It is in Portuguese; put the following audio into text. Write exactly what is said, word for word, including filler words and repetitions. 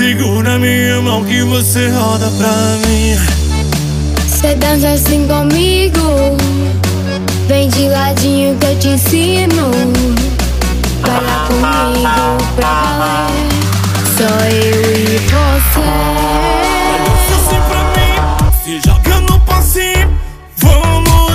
Segura minha mão que você roda pra mim. Cê dança assim comigo, vem de ladinho que eu te ensino. Vai lá comigo pra valer, só eu e você. Dança assim pra mim, se joga no passinho, vamos.